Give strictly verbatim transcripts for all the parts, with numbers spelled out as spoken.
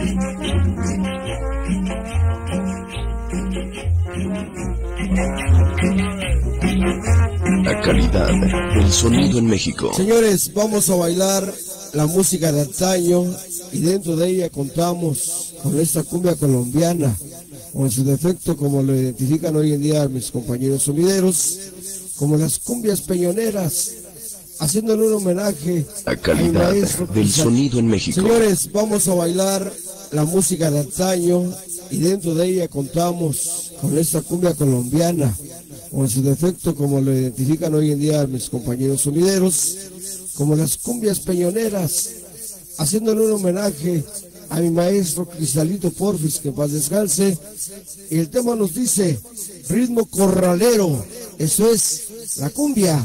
La calidad del sonido en México. Señores, vamos a bailar la música de antaño y dentro de ella contamos con esta cumbia colombiana, o en su defecto, como lo identifican hoy en día mis compañeros sonideros, como las cumbias peñoneras, haciéndole un homenaje la calidad del sonido en México. Señores, vamos a bailar la música de antaño y dentro de ella contamos con esta cumbia colombiana, o en su defecto, como lo identifican hoy en día mis compañeros sonideros, como las cumbias peñoneras, haciéndole un homenaje a mi maestro Cristalito Porfis, que en paz descanse. Y el tema nos dice ritmo corralero, eso es la cumbia.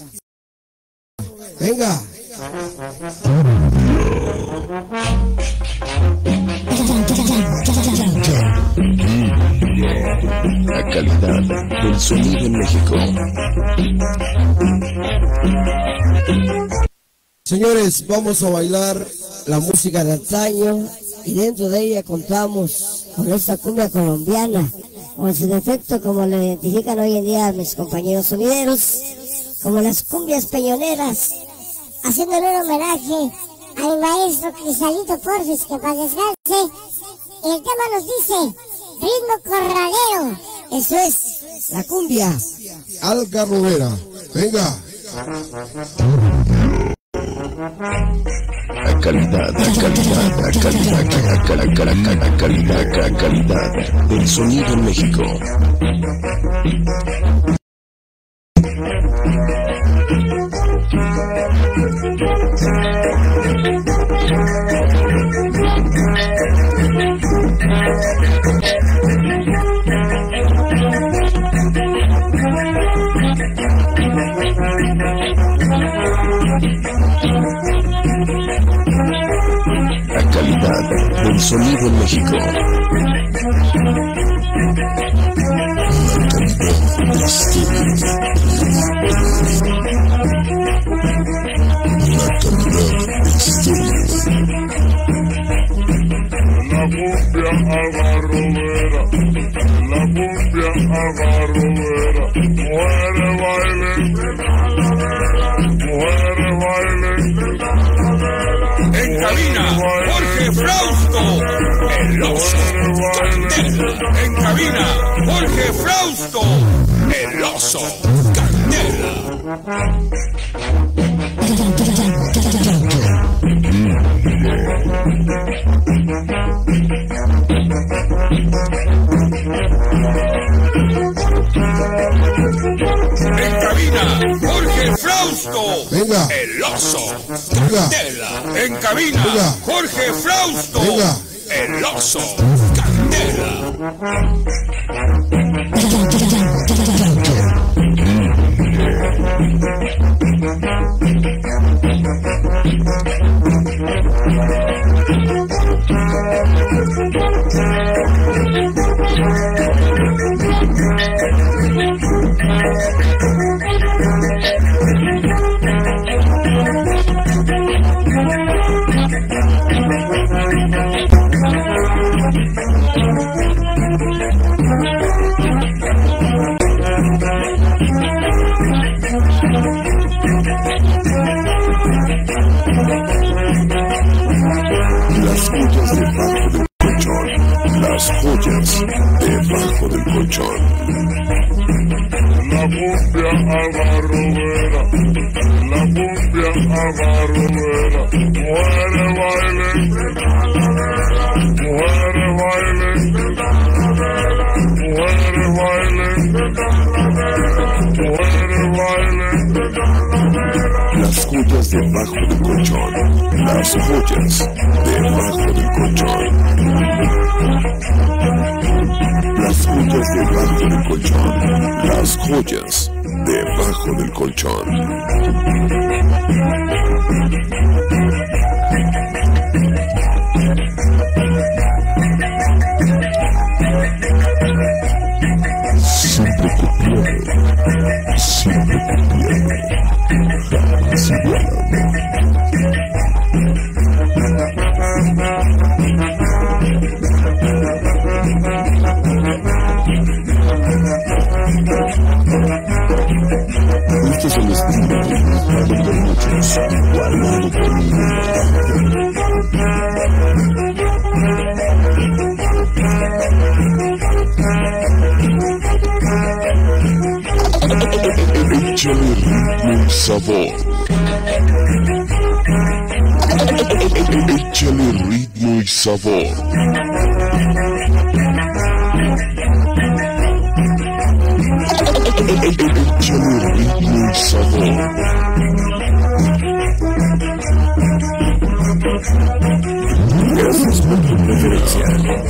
Venga. La calidad del sonido en México. Señores, vamos a bailar la música de antaño y dentro de ella contamos con esta cumbia colombiana, o en su defecto, como lo identifican hoy en día mis compañeros sonideros, como las cumbias peñoneras, haciéndole un homenaje a mi maestro Cristalito Porfis, que en paz descanse. Y el tema nos dice ritmo corralero, eso es la cumbia. Algarrobera, venga. La calidad, la calidad, la calidad, la calidad, la calidad, la calidad del sonido en México. La calidad del sonido en México. La cumbia agarrovera, la cumbia agarrovera, mujeres bailen, mujeres bailen. En cabina, Jorge Frausto, el oso Candela. En cabina, Jorge Frausto, el oso Candela. En cabina, Jorge Frausto, venga. El oso venga. Candela. En cabina, venga. Jorge Frausto, venga. El oso Candela. Las joyas debajo del colchón. La cumbia agarrovera, la cumbia agarrovera, mujeres bailen, mujeres bailen, mujeres bailen, mujeres bailen. Las joyas debajo del colchón. Las joyas debajo del colchón. Las joyas debajo del colchón. Las joyas debajo del colchón. Siempre copiado, siempre copiado, jamás igualado. Échale ritmo y sabor. Échale ritmo y sabor. Échale ritmo y sabor. Gracias por tu preferencia.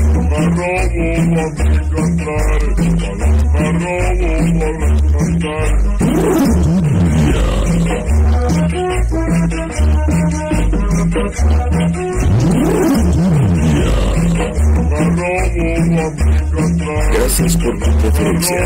Gracias por tu preferencia.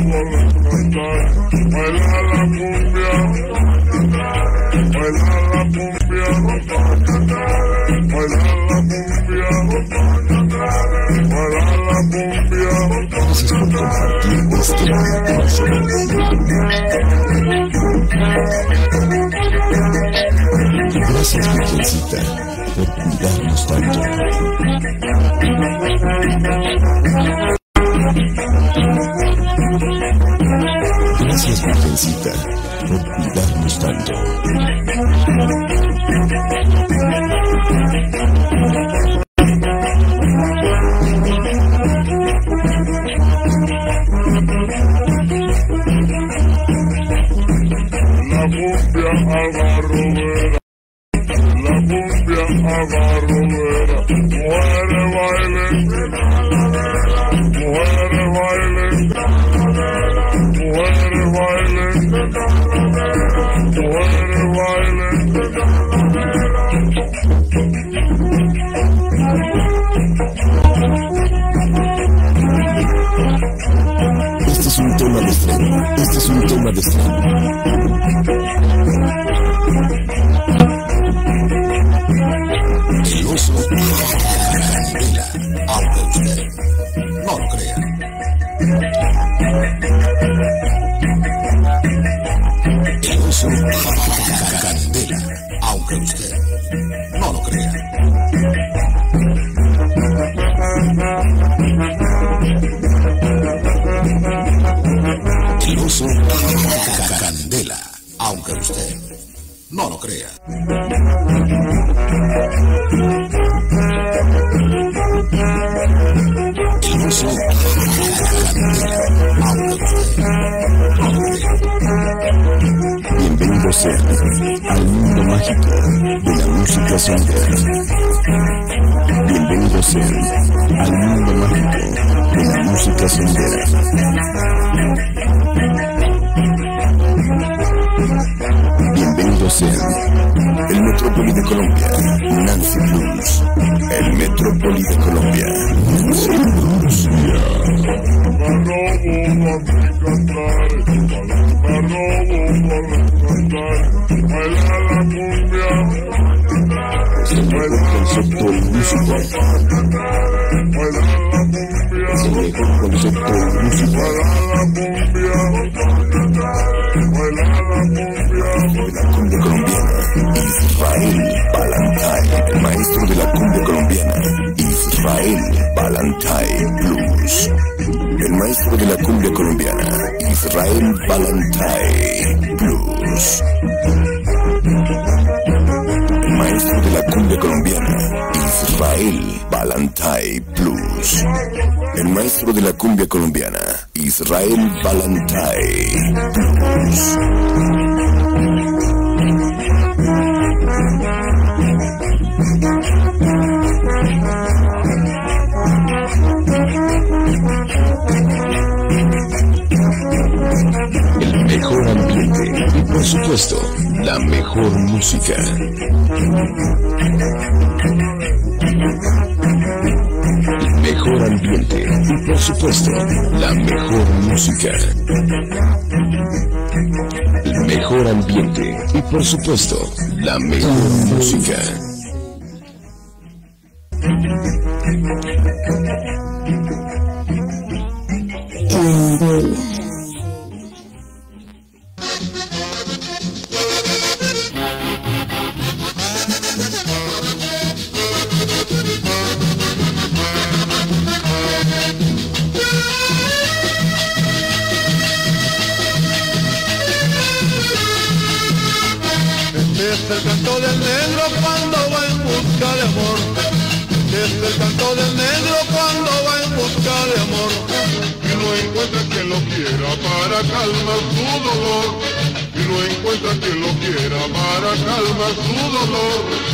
Baila la cumbia, baila la cumbia, baila la cumbia, baila la cumbia. Gracias por compartir este momento con nosotros. Gracias, Virgencita, por cuidarnos tanto. Gracias, Virgencita, por cuidarnos tanto. La cumbia agarrovera, la cumbia agarrovera, mujeres bailen, mujeres bailen, mujeres bailen, mujeres bailen. Este es un tema de estreno. Este es un tema de estreno. El oso candela, aunque usted no lo crea. El oso candela, aunque usted no lo crea. El oso candela, aunque usted no lo crea. El oso candela, aunque usted no lo crea. Bienvenidos sean al mundo mágico de la música sonidera. Bienvenidos sean al mundo mágico de la música sonidera. Bienvenidos sean el Metrópoli de Colombia, Nancy Blues. El Metrópoli de Colombia, Nancy Blues. Se mueve el concepto músico. Se mueve el concepto músico. De la cumbia colombiana, Israel Balantay, el maestro de la cumbia colombiana, Israel Balantay Blues. El maestro de la cumbia colombiana, Israel Balantay Blues. El maestro de la cumbia colombiana, Israel Balantay Blues. El maestro de la cumbia colombiana, Israel Balantay Blues. El mejor ambiente y, por supuesto, la mejor música. El mejor ambiente y, por supuesto, la mejor música. El mejor ambiente y, por supuesto, la mejor música. busca de amor. Es el canto del negro cuando va en busca de amor. Y no encuentra quien lo quiera para calmar su dolor. Y no encuentra quien lo quiera para calmar su dolor.